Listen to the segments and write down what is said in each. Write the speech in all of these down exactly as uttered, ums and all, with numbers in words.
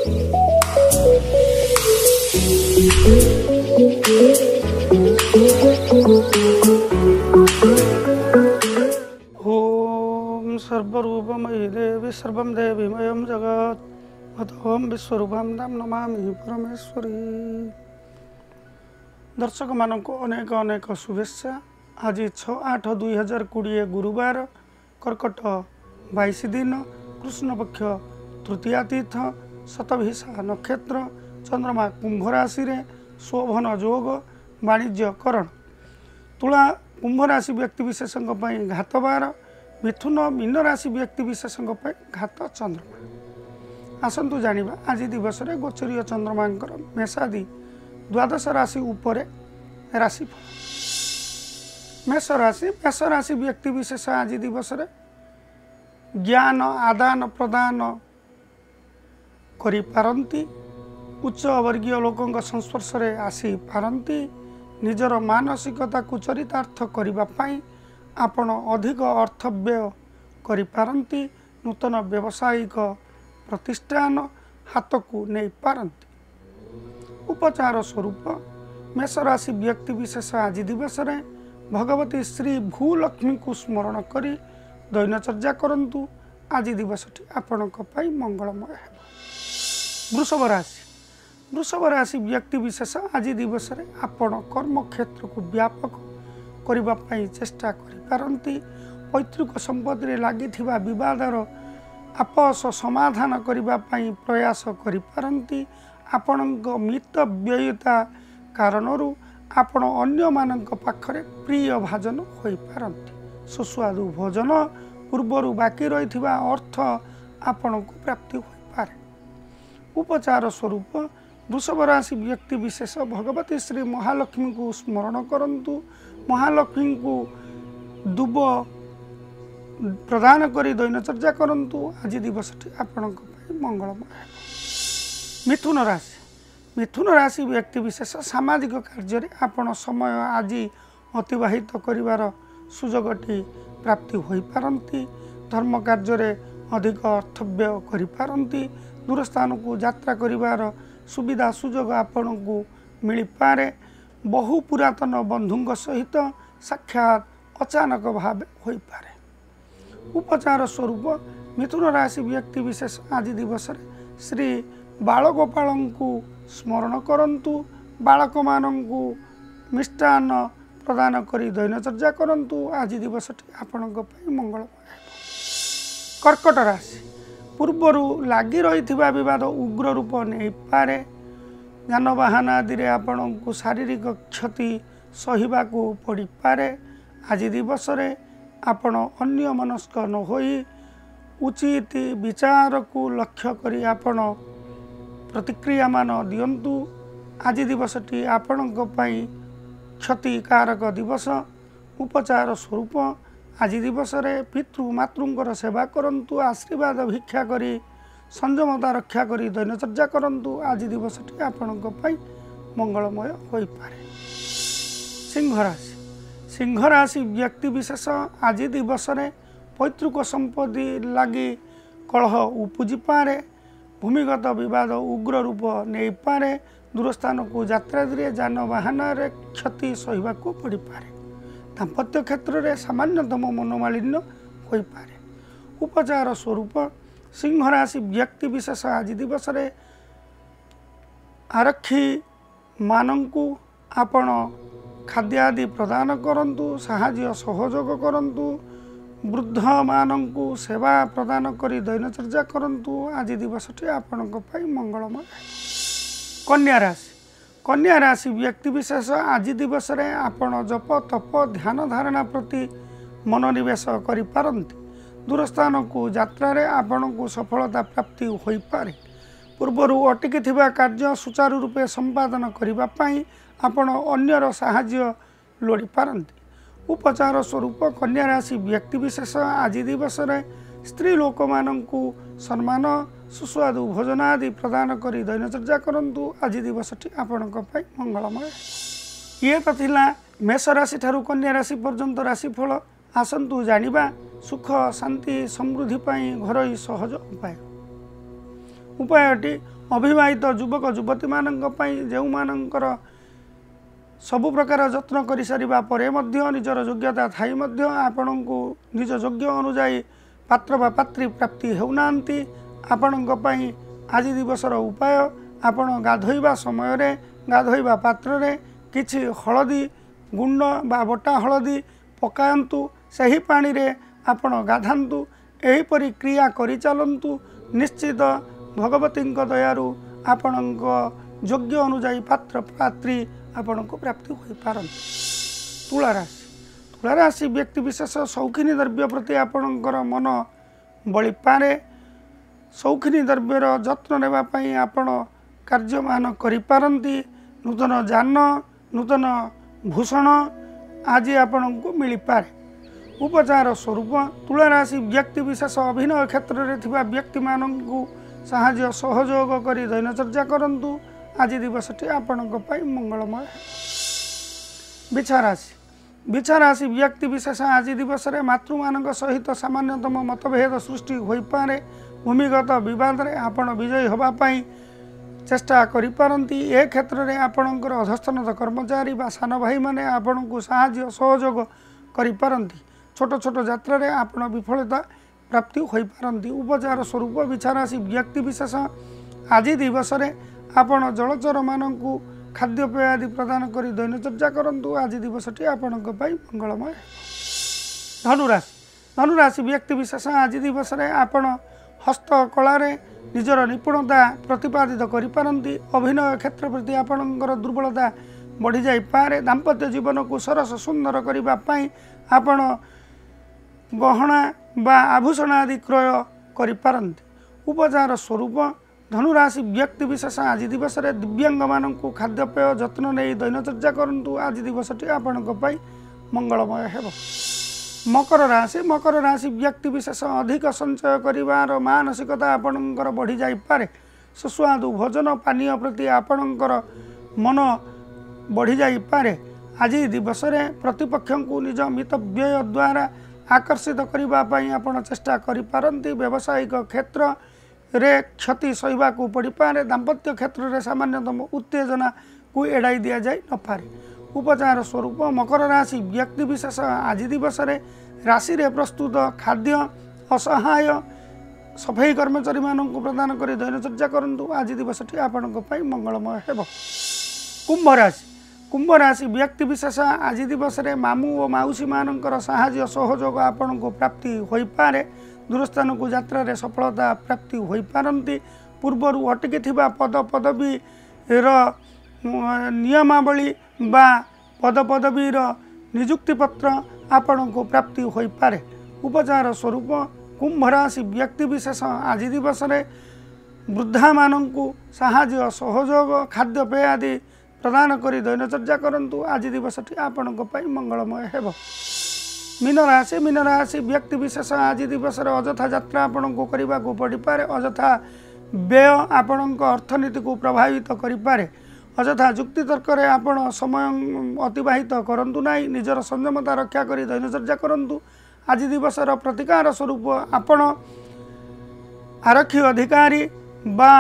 ओम सर्वरूपमयी देवी सर्वं देवीमयं जगत् अतोम विश्वरूपं नाम नमामि परमेश्वरी। दर्शक मानक अनेक अनेक शुभेच्छा। आज छः आठ दुई हजार कोड़े गुरुवार कर्कट बाईस दिन कृष्ण पक्ष तृतीया तीर्थ शतभिषा नक्षत्र चंद्रमा कुंभ राशि रे शोभन जोग वाणिज्य करण। तुला कुंभ राशि व्यक्ति विशेषों घात बार, मिथुन मीन राशि व्यक्ति विशेषों घात चंद्रमा। आसतु जानिबा आज दिवस रे गोचरीय चंद्रमा मेषादि द्वादश राशि उपरे राशिफल। मेष राशि मेष राशि व्यक्ति विशेष आज दिवस रे ज्ञान आदान प्रदान करि पारंती, उच्च वर्गीय लोकों संस्पर्श रे आसी पारंती, निजर मानसिकता को चरितार्थ करिबा पाई आपण अधिक अर्थ व्यय करि पारंती, नूतन व्यावसायिक प्रतिष्ठान हाथ को नहीं पारंती। उपचार स्वरूप मेष राशि व्यक्ति विशेष आज दिवस रे भगवती श्री भूलक्ष्मी को स्मरण करी दैनचर्या करंतु। आज दिवसटी आपणक पाई मंगलमय है। वृषभ राशि वृषभ राशि व्यक्ति विशेष आज दिवस रे आपण कर्म क्षेत्र को व्यापक करिबा पाई चेष्टा करि पारंती। पैतृक संपत्ति रे लागि थिबा विवादर आपस समाधान करिबा पाई प्रयास करि पारंती। आपणक मितव्ययिता कारणरू आपण अन्य मानक पाखरे प्रिय भाजन होई पारंती। सुस्वादु भोजन पूर्वरु बाकी रहिथिबा अर्थ आपणक प्राप्ति होई पारे। उपचार स्वरूप वृषभ राशि व्यक्ति विशेष भगवती श्री महालक्ष्मी को स्मरण करंतु। महालक्ष्मी को दुब प्रदान करी दैनचर्या करंतु। आज दिवसटी आपणक पाई मंगलमय है। मिथुन राशि मिथुन राशि व्यक्ति विशेष सामाजिक कार्य आपण समय आज अतिबाहित करिवार सुजोगटी प्राप्ति होई पारंती। धर्म कार्य अधिक अर्थ व्यय करि पारंती। दूर स्थान को यात्रा करिवार सुविधा सुजोग आपण को मिली पारे। बहु पुरातन बंधुंग सहित साक्षात अचानक भाव होई पारे। उपचार स्वरूप मिथुन राशि व्यक्ति विशेष आज दिवस श्री बालगोपाल को स्मरण करंतु। बालक मानंकु मिष्टान प्रदान करी दैनचर्या करंतु। आज दिवसटी आपणक पई मंगलमय है। कर्कट राशि पूर्वरु लागी रहिथिबा विवाद उग्र रूप नहीं पारे। जानवाहन आदि रे आपणक शारीरिक क्षति सहिबा को पड़ी पारे। आज दिवस रे आपण अन्य मनस्क न होई उचित विचार को लक्ष्य करी आपण प्रतिक्रिया मान दियंतु। आज दिवसटी आपणक पई क्षतिकारक दिवस। उपचार स्वरूप आज दिवस रे पितृ मातृंकर सेवा करंतु। आशीर्वाद भिक्षा करी संयमता रक्षा करी दैनचर्या करंतु। आज दिवसटी आपणक पई मंगलमय होई पारे। सिंह राशि सिंह राशि व्यक्ति विशेष आज दिवस रे पैतृक संपत्ति लगी कलह उपजी पारे। भूमिगत विवाद उग्र रूप नहीं पारे। दूरस्थान को यात्रा जानवाहन क्षति सहिबा को पड़ पारे। दाम्पत्य क्षेत्र में सामान्यतम मनोमालिन्य हो पारे। उपचार स्वरूप सिंह राशि व्यक्ति विशेष आज दिवस रे आरक्षी मानंकु आपण खाद्य आदि प्रदान करंतु। साहाय्य सहयोग करंतु। वृद्ध मानंकु सेवा प्रदान करी दैनचर्या करंतु। आज दिवसटी आपणक पई मंगलमय है। कन्या राशि कन्या राशि व्यक्ति विशेष आज दिवस रे आपण जप तप ध्यान धारणा प्रति मनोनिवेश करि पारंती। दूरस्थान को यात्रा रे आपण को सफलता प्राप्ति होई पारे। पूर्वरु अटकी थिबा कार्य सुचारू रूपे संपादन करिबा पाई आपण अन्यर साहाय्य लोड़ी पारंती। उपचार स्वरूप कन्या राशि व्यक्ति विशेष आज दिवस रे स्त्री लोक मानंकु सम्मान सुस्वादु भोजन आदि प्रदान करी दैनचर्या करंतु। आज दिवसटी आपणक पई मंगलमय। ये तो थिला मेष राशि ठारू कन्या राशि पर्यंत राशिफल। आसंतु जानिबा सुख शांति समृद्धि पाई घरोई सहज उपाय। उपायटी अविवाहित युवक युवती मानक जो मानकर सबु प्रकार जत्न कर सारिबा परे मध्य निजर योग्यता थाई मध्य आपण को निज योग्य अनुजाई पात्र बा पात्री प्राप्ति होउनांती आपण आज दिवसर उपाय आपण गाधोइबा समय रे गाधोइबा पात्र रे किछि हलदी गुंड बा बटा हलदी पकायंतु सही पानी रे आपण गाधांतु एहीपरि क्रिया करि चलंतु निश्चित भगवती दयारु आपणक योग्य अनुजाई पात्र पात्री आपण को प्राप्ति हो पारन। तुला राशि तुला राशि व्यक्ति विशेष शौखिनी द्रव्य प्रति आपणकर मन बଳି पारे शौखिनी द्रव्यर जत्न नेबा पई आपण कार्यमान करि पारंती नूतन जान नूतन भूषण आज आपण को मिली पारे। उपचार स्वरूप तुला राशि व्यक्ति विशेष अभिनय क्षेत्र में थिबा व्यक्ति माननकु साहाय्य सहयोग करी दैनचर्या करंतु आज दिवसटी आपणक पई मंगलमय। बिछा राशि बिछा राशि व्यक्ति विशेष आज दिवस रे मातृ मानक सहित सामान्यतम मतभेद सृष्टि होई पारे भूमिगत विवाद रे आपण विजयी होबा पई चेष्टा करि पारंती ए क्षेत्र रे आपणकर अधस्तनत कर्मचारी बा सान भाई माने आपणकु साहाय्य सहयोग करि पारंती छोट छोट यात्रा रे आपण विफलता प्राप्ति होई पारंती। उपचार स्वरूप बिछा राशि व्यक्ति विशेष आज दिवस रे आपण जलचर मानकु खाद्यपेय आदि प्रदान करी दैनचर्या करंतु आज दिवसटी आपणक पई मंगलमय। धनुराशि धनुराशि व्यक्ति विशेष आज दिवस रे आपण हस्तकला रे निजर निपुणता प्रतिपादित करि पारंती अभिनय क्षेत्र प्रति आपणकर दुर्बलता बढ़ी जाई पारे दाम्पत्य जीवन को सरस सुंदर करबा पई आपण गहना बा आभूषण आदि क्रय करि पारंती। उपचार स्वरूप धनुराशि व्यक्ति विशेष आज दिवस रे दिव्यांग मानक खाद्यपेय जत्न नहीं दैनचर्या करंतु आज दिवसटी आपणक पई मंगलमय हेबो। मकर राशि मकर राशि व्यक्ति विशेष अधिक संचय करिवार मानसिकता आपणकर बढ़ी जाई पारे सुस्वादु भोजन पानीय प्रति आपणकर मन बढ़ी जाई पारे आज दिवस रे प्रतिपक्ष को निज मितव्यय द्वारा आकर्षित करिबा पई आपण चेष्टा करि पारंती। व्यावसायिक क्षेत्र रे क्षति सहिबा को पड़ी पारे दाम्पत्य क्षेत्र रे सामान्यतम उत्तेजना को एड़ाई दिया जाय न पारे। उपचार स्वरूप मकर राशि व्यक्ति विशेष आज दिवस रे राशि रे प्रस्तुत खाद्य असहाय सफाई कर्मचारी मानक प्रदान करी दैनचर्या करंतु आज दिवसटी आपणक पई मंगलमय हेबो। कुंभ राशि कुंभ राशि व्यक्ति विशेष आज दिवस रे मामू और माउसी मानकर साहाय्य सहयोग आपण को प्राप्ति होई पारे दूरस्थान को यात्रा रे सफलता प्राप्ति होई पारंती। पूर्वर अटकी थिबा पद पदवी रो नियमावली बा पद पदवी रो नियुक्ति पत्र आपण को प्राप्ति होई पारे। उपचार स्वरूप कुंभ राशि व्यक्ति विशेष आज दिवस रे वृद्धा माननकु साहाय्य सहयोग खाद्यपेय आदि प्रदान करी दैनचर्या करंतु आज दिवसटी आपणक पई मंगलमय हेबो। मीन राशि मीन राशि व्यक्ति विशेष आज दिवस रे अजथा यात्रा आपण को करबा को पड़ी पारे अजथा व्यय आपणक अर्थनीति को प्रभावित करि पारे अजथा जुक्ति तर्क रे आपण समय अतिबाहित करंतु नाही निजर संयमता रक्षा करी दैनचर्या करंतु आज दिवसर प्रतिकार स्वरूप आपण आरक्षी अधिकारी बा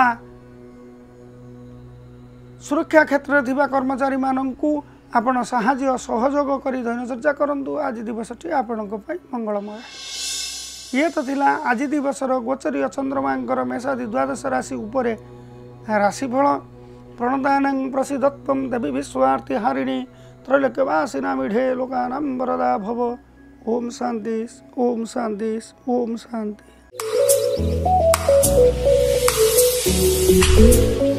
सुरक्षा क्षेत्र में थिबा कर्मचारी माननकु आपण साहाय्य सहयोग करी दैनचर्या करंतु आज दिवसटी आपणक पई मंगलमय। ये तो थिला आज दिवसर गोचरीय चंद्रमांकर मेषादि द्वादश राशि उपरे राशिफल प्रणदानं प्रसिद्धत्वं देवी विश्वार्ति हारिणी त्रैलोक्यवासिना मीढे लोकानां वरदा भव। ओम शांति ओम शांति ओम शांति।